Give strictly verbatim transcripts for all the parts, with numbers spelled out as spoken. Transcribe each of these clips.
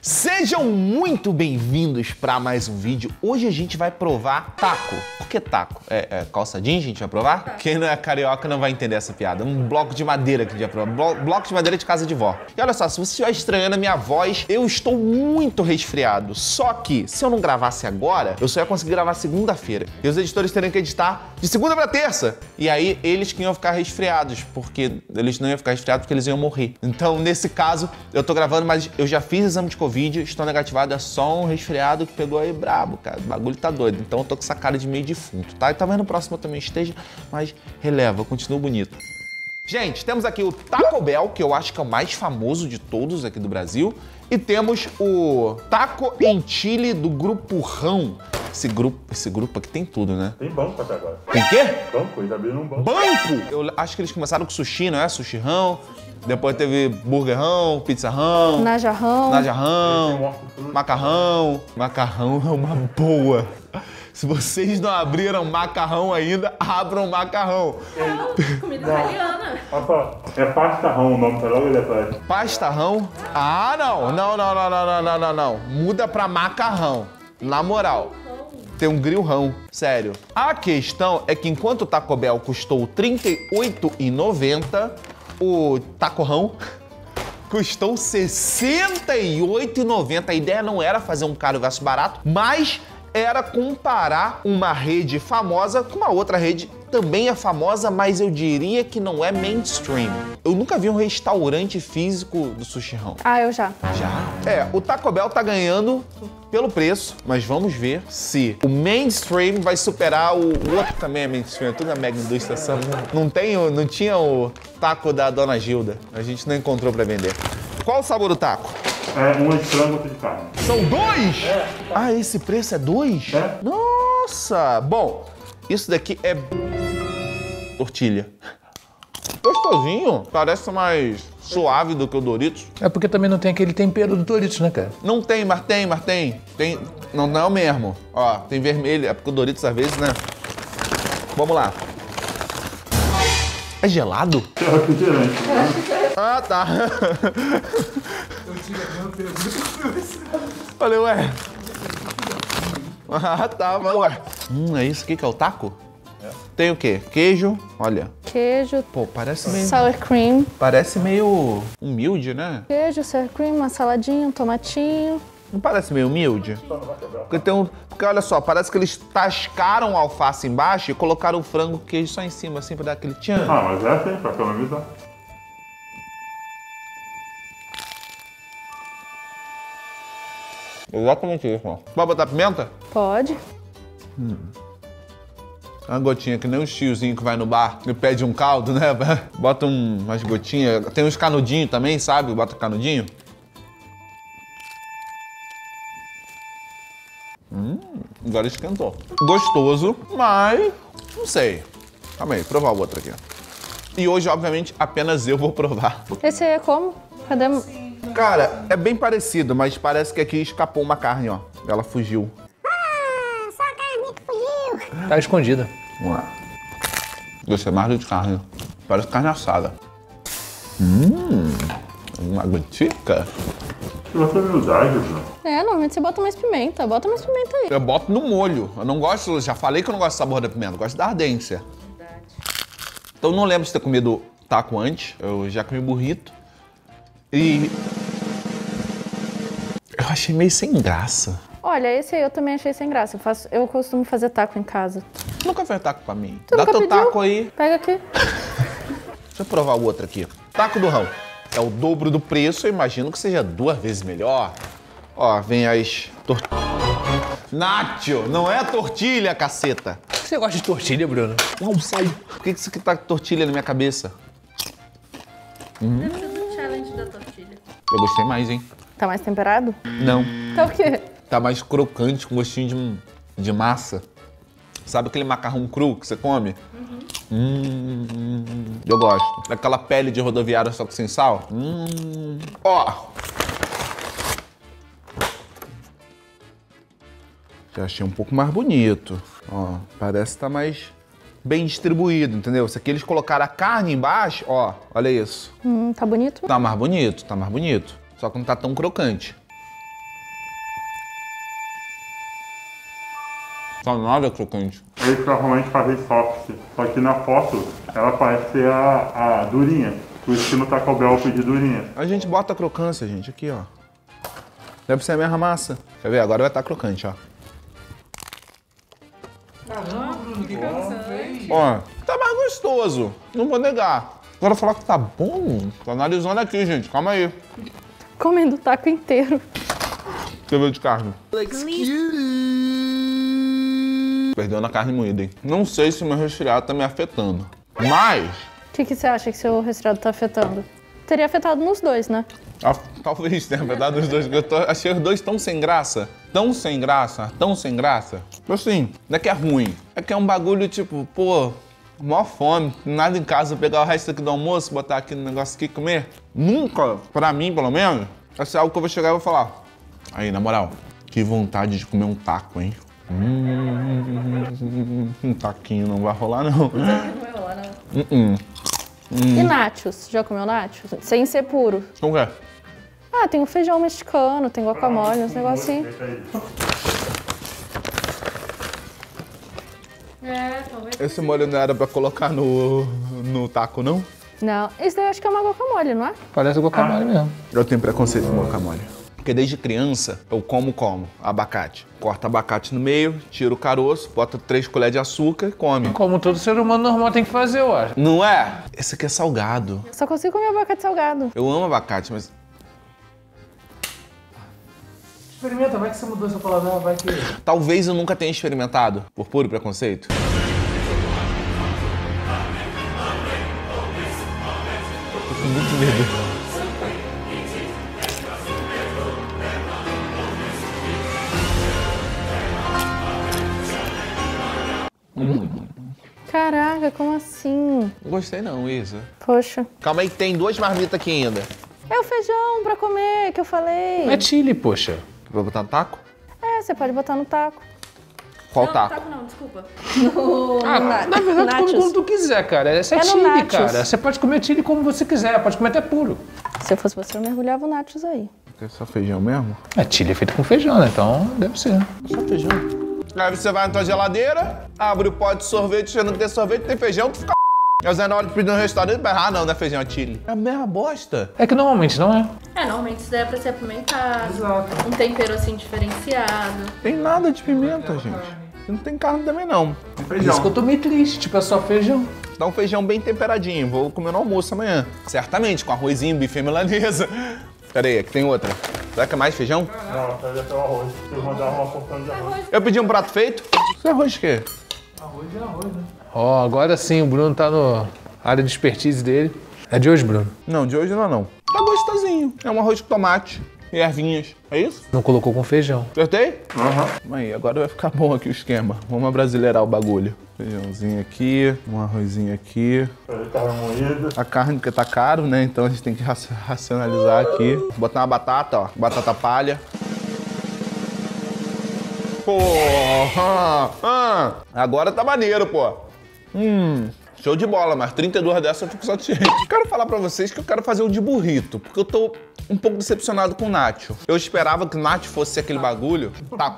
Sejam muito bem-vindos para mais um vídeo. Hoje a gente vai provar taco. Por que taco? É, é calça jeans a gente vai provar? Quem não é carioca não vai entender essa piada. Um bloco de madeira que a gente vai provar. Blo bloco de madeira de casa de vó. E olha só, se você estiver estranhando a minha voz, eu estou muito resfriado. Só que, se eu não gravasse agora, eu só ia conseguir gravar segunda-feira. E os editores teriam que editar de segunda para terça. E aí, eles que iam ficar resfriados, porque eles não iam ficar resfriados porque eles iam morrer. Então, nesse caso, eu tô gravando, mas eu já fiz exame de Covid. Vídeo, estou negativado, é só um resfriado que pegou aí brabo, cara. O bagulho tá doido. Então eu tô com essa cara de meio defunto, tá? E talvez no próximo eu também esteja, mas releva, eu continuo bonito. Gente, temos aqui o Taco Bell, que eu acho que é o mais famoso de todos aqui do Brasil. E temos o Taco em Chile do Grupo Rão. Esse grupo, esse grupo aqui tem tudo, né? Tem banco até agora. Tem quê? Banco, eles abriram um banco. Banco? Eu acho que eles começaram com sushi, não é? Sushi Rão. Depois teve burgerrão, pizzarrão, najarrão, najarrão, macarrão. Macarrão é uma boa. Se vocês não abriram macarrão ainda, abram macarrão. Não, comida italiana. Olha só, é pastarrão o nome, tá logo ali atrás. Pastarrão? Ah, não. Não, não, não, não, não, não, não. Muda pra macarrão. Na moral. Tem um grillrão, sério. A questão é que enquanto o Taco Bell custou trinta e oito reais e noventa centavos, o tacorrão custou sessenta e oito reais e noventa centavos. A ideia não era fazer um caro versus barato, mas era comparar uma rede famosa com uma outra rede também é famosa, mas eu diria que não é mainstream. Eu nunca vi um restaurante físico do Sushi Rão. Ah, eu já. Já? É, o Taco Bell tá ganhando pelo preço, mas vamos ver se o mainstream vai superar o, o outro que também é mainstream, tudo é mega indústria. Não, tem, não tinha o taco da Dona Gilda, a gente não encontrou pra vender. Qual o sabor do taco? É, um é de frango, outro de carne. São dois? É. Ah, esse preço é dois? É. Nossa! Bom, isso daqui é tortilha. Gostosinho, parece mais suave do que o Doritos. É porque também não tem aquele tempero do Doritos, né, cara? Não tem, mas tem, mas tem. Tem, não, não é o mesmo. Ó, tem vermelho, é porque o Doritos às vezes, né? Vamos lá. É gelado? É refrigerante. Ah, tá. Falei, ué. Ah, tá, mas ué. Hum, é isso aqui que é o taco? É. Tem o quê? Queijo, olha. Queijo. Pô, parece meio... Sour cream. Parece meio humilde, né? Queijo, sour cream, uma saladinha, um tomatinho. Não parece meio humilde? Porque tem um... Porque olha só, parece que eles tascaram a alface embaixo e colocaram o frango queijo só em cima, assim, pra dar aquele tchan. Ah, mas é assim, pra economizar. Exatamente isso, ó. Pode botar pimenta? Pode. Hum. Uma gotinha, que nem um tiozinho que vai no bar e pede um caldo, né? Bota um, umas gotinhas. Tem uns canudinhos também, sabe? Bota canudinho. Hum, agora esquentou. Gostoso, mas não sei. Calma aí, provar o outro aqui. E hoje, obviamente, apenas eu vou provar. Esse aí é como? Cadê? Cara, é bem parecido, mas parece que aqui escapou uma carne, ó. Ela fugiu. Ah, só a carne que fugiu. Tá escondida. Vamos lá. Gostei mais do de carne. Parece carne assada. Hum, uma gotica. Que você é humildade, Bruno. É, normalmente você bota mais pimenta. Bota mais pimenta aí. Eu boto no molho. Eu não gosto, já falei que eu não gosto do sabor da pimenta, eu gosto da ardência. Verdade. Então não lembro de ter comido taco antes. Eu já comi burrito. E eu achei meio sem graça. Olha, esse aí eu também achei sem graça. Eu, faço, eu costumo fazer taco em casa. Nunca fez taco pra mim. Tu Dá nunca teu pediu? taco aí. Pega aqui. Deixa eu provar o outro aqui. Taco do Rão. É o dobro do preço, eu imagino que seja duas vezes melhor. Ó, vem as tortilhas. Nacho, não é tortilha, caceta. Por que você gosta de tortilha, Bruno? Não sei. Por que isso aqui tá tortilha na minha cabeça? Hum. Deve ser do challenge da tortilha. Eu gostei mais, hein? Tá mais temperado? Não. Tá o quê? Tá mais crocante, com gostinho de, de massa. Sabe aquele macarrão cru que você come? Uhum. Hum, hum, hum, eu gosto. Daquela pele de rodoviária só que sem sal. Hum. Ó. Já achei um pouco mais bonito. Ó, parece que tá mais bem distribuído, entendeu? Se aqui eles colocaram a carne embaixo, ó, olha isso. Hum, tá bonito? Tá mais bonito, tá mais bonito. Só que não tá tão crocante. Tá nada crocante. Eles provavelmente fazem soft. Só que na foto, ela parece ser a, a durinha. Por isso que no Taco Bell eu pedi durinha. A gente bota a crocância, gente, aqui, ó. Deve ser a mesma massa. Quer ver? Agora vai estar crocante, ó. Ó, tá mais gostoso. Não vou negar. Agora falar que tá bom. Tô analisando aqui, gente. Calma aí. Comendo o taco inteiro. Cabelo de carne. Perdeu na carne moída, hein? Não sei se meu resfriado tá me afetando. Mas... O que, que você acha que seu resfriado tá afetando? Teria afetado nos dois, né? Ah, talvez tenha afetado os dois. Eu tô, achei os dois tão sem graça. Tão sem graça. Tão sem graça. Assim, não é que é ruim. É que é um bagulho tipo, pô... Mó fome, nada em casa, pegar o resto aqui do almoço, botar aqui no negócio aqui e comer. Nunca, pra mim pelo menos, vai ser algo que eu vou chegar e vou falar. Aí, na moral, que vontade de comer um taco, hein? Hum, um taquinho não vai rolar, não. Não vai rolar, não. Uh -uh. E nachos? Já comeu nachos? Sem ser puro. Como que é? Ah, tem o feijão mexicano, tem guacamole, uns negocinhos. É, talvez. Esse molho não era pra colocar no, no taco, não? Não, esse daí eu acho que é uma guacamole, não é? Parece guacamole mesmo. Eu tenho preconceito com guacamole. Porque desde criança eu como como abacate. Corta abacate no meio, tira o caroço, bota três colheres de açúcar e come. Como todo ser humano normal tem que fazer, eu acho. Não é? Esse aqui é salgado. Só consigo comer abacate salgado. Eu amo abacate, mas... Experimenta, vai que você mudou seu paladar, vai que... Talvez eu nunca tenha experimentado, por puro preconceito. Tô com muito medo. Hum. Caraca, como assim? Não gostei não, Isa. Poxa. Calma aí que tem duas marmitas aqui ainda. É o feijão pra comer, que eu falei. É chile, poxa. Vai botar no taco? É, você pode botar no taco. Qual não, taco? No taco não, desculpa. No, Ah, no na, na verdade, nachos. come como tu quiser, cara. Essa é, É no chile, nachos. cara. Você pode comer chile como você quiser, pode comer até puro. Se eu fosse você, eu mergulhava o nachos aí. É só feijão mesmo? É, chile é feito com feijão, né? Então deve ser. Só feijão. Aí você vai na tua geladeira, abre o pote de sorvete, achando que tem sorvete, tem feijão, tu fica... Aí o Zé na hora de pedir no restaurante, ah não, não é feijão, é chile. É a mesma bosta. É que normalmente não é. É, normalmente isso daí é pra ser apimentado. Exato. Um tempero assim diferenciado. Tem nada de pimenta, gente. Não tem carne também não. Por isso que eu tô meio triste, tipo, é só feijão. Dá um feijão bem temperadinho, vou comer no almoço amanhã. Certamente, com arrozinho, bife e milanesa. Pera aí, aqui tem outra. Será que é mais feijão? Não, pede até o arroz. Se eu mandar uma porção de arroz. Eu pedi um prato feito. Isso é arroz de quê? Arroz é arroz, né? Ó, agora sim, o Bruno tá no área de expertise dele. É de hoje, Bruno? Não, de hoje não, não. Tá gostosinho. É um arroz com tomate e ervinhas. É isso? Não colocou com feijão. Acertei? Aham. Mãe, agora vai ficar bom aqui o esquema. Vamos abrasileirar o bagulho. Feijãozinho aqui, um arrozinho aqui. Pede carne moída. A carne porque tá caro, né? Então a gente tem que raci- racionalizar aqui. Botar uma batata, ó. Batata palha. Porra! Ah, agora tá maneiro, pô. Hum, show de bola, mas trinta e duas dessas eu fico satisfeito. Quero falar pra vocês que eu quero fazer o de burrito, porque eu tô um pouco decepcionado com o nacho. Eu esperava que o nacho fosse aquele bagulho. Tá.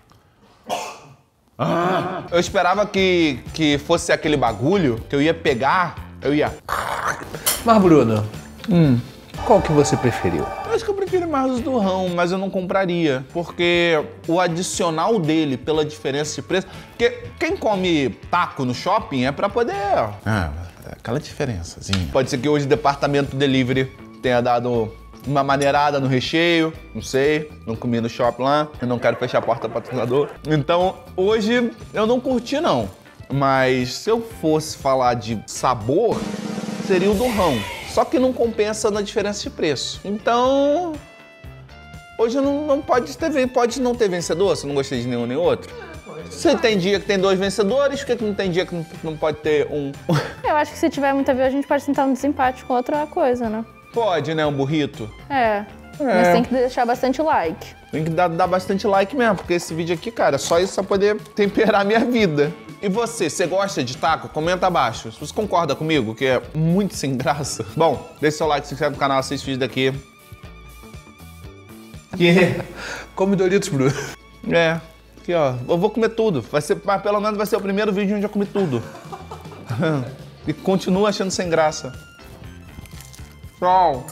Ah, eu esperava que, que fosse aquele bagulho que eu ia pegar, eu ia... Mas, Bruno, Hum. qual que você preferiu? Eu acho que eu prefiro mais os do rão, mas eu não compraria. Porque o adicional dele, pela diferença de preço... Porque quem come taco no shopping é pra poder... Ah, aquela diferençazinha. Pode ser que hoje o departamento delivery tenha dado uma maneirada no recheio, não sei. Não comi no shopping lá, eu não quero fechar a porta para patrocinador. Então, hoje eu não curti, não. Mas se eu fosse falar de sabor, seria o do rão. Só que não compensa na diferença de preço. Então, hoje não, não pode ter, pode não ter vencedor, se eu não gostei de nenhum nem outro. Se tem dia que tem dois vencedores, por que não tem dia que não, não pode ter um? Eu acho que se tiver muita view, a gente pode tentar um desempate com outra coisa, né? Pode, né? Um burrito. É. Mas tem que deixar bastante like. Tem que dar, dar bastante like mesmo, porque esse vídeo aqui, cara, só isso pra poder temperar a minha vida. E você, você gosta de taco? Comenta abaixo. Se você concorda comigo, que é muito sem graça. Bom, deixa seu like, se inscreve no canal, assiste o vídeo daqui. Yeah. Come Doritos, Bruno. É, Aqui, ó. Eu vou comer tudo. Vai ser, mas pelo menos vai ser o primeiro vídeo onde eu comi tudo. E continuo achando sem graça. Tchau.